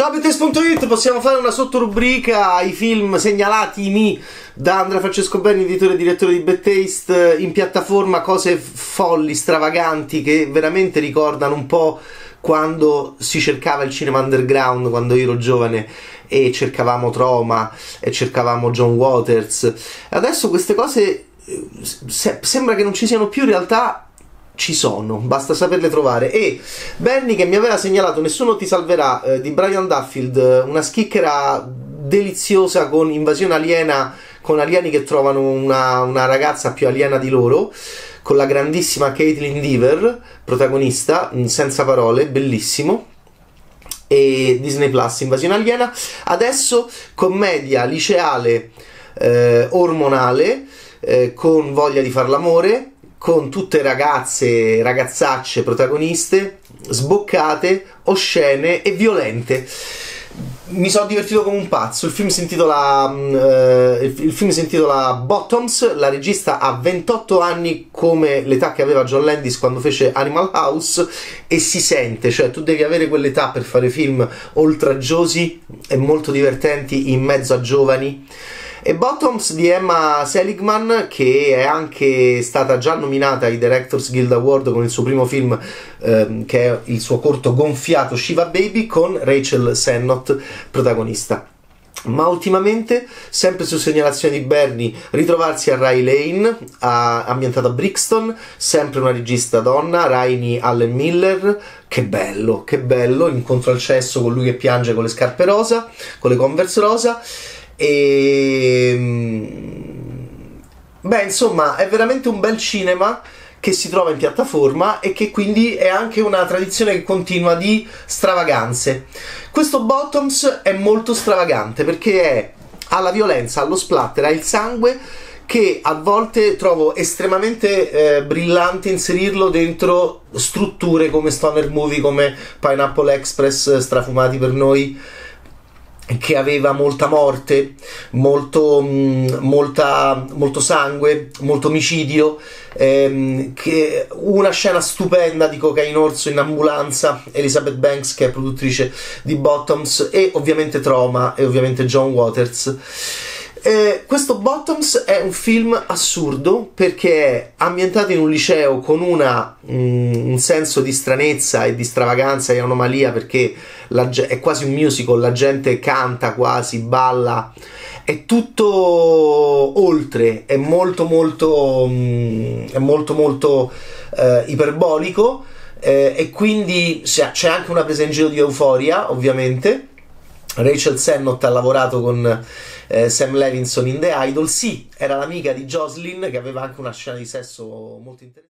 Ciao Bettes.it, possiamo fare una sottorubrica ai film segnalatimi da Andrea Francesco Berni, editore e direttore di Bad Taste, in piattaforma, cose folli, stravaganti, che veramente ricordano un po' quando si cercava il cinema underground, quando io ero giovane e cercavamo Troma e cercavamo John Waters. Adesso queste cose sembra che non ci siano più, in realtà ci sono, basta saperle trovare. E Berni, che mi aveva segnalato Nessuno ti salverà di Brian Duffield, una schicchera deliziosa con invasione aliena, con alieni che trovano una ragazza più aliena di loro, con la grandissima Caitlin Dever protagonista, senza parole, bellissimo. E Disney Plus, invasione aliena. Adesso commedia liceale, ormonale, con voglia di far l'amore, con tutte ragazzacce protagoniste, sboccate, oscene e violente. Mi sono divertito come un pazzo. Il film si intitola Bottoms. La regista ha 28 anni, come l'età che aveva John Landis quando fece Animal House, e si sente, cioè tu devi avere quell'età per fare film oltraggiosi e molto divertenti in mezzo a giovani. E Bottoms di Emma Seligman, che è anche stata già nominata ai Directors Guild Award con il suo primo film, che è il suo corto gonfiato Shiva Baby, con Rachel Sennott protagonista. Ma ultimamente, sempre su segnalazione di Berni, ritrovarsi a Rye Lane, ambientata a Brixton, sempre una regista donna, Rainey Allen Miller. Che bello, incontro al cesso con lui che piange con le scarpe rosa, con le Converse rosa. E beh, insomma, è veramente un bel cinema che si trova in piattaforma e che quindi è anche una tradizione che continua di stravaganze. Questo Bottoms è molto stravagante perché ha la violenza, ha lo splatter, ha il sangue, che a volte trovo estremamente brillante inserirlo dentro strutture come stoner movie, come Pineapple Express, strafumati per noi, che aveva molta morte, molto sangue, molto omicidio, che una scena stupenda di Cocaine Orso in ambulanza, Elizabeth Banks, che è produttrice di Bottoms, e ovviamente Troma e ovviamente John Waters. Questo Bottoms è un film assurdo perché è ambientato in un liceo con un senso di stranezza e di stravaganza e anomalia, perché è quasi un musical, la gente canta quasi, balla, è tutto oltre, è molto iperbolico, e quindi c'è anche una presa in giro di euforia, ovviamente. Rachel Sennott ha lavorato con Sam Levinson in The Idol. Sì, era l'amica di Jocelyn, che aveva anche una scena di sesso molto interessante.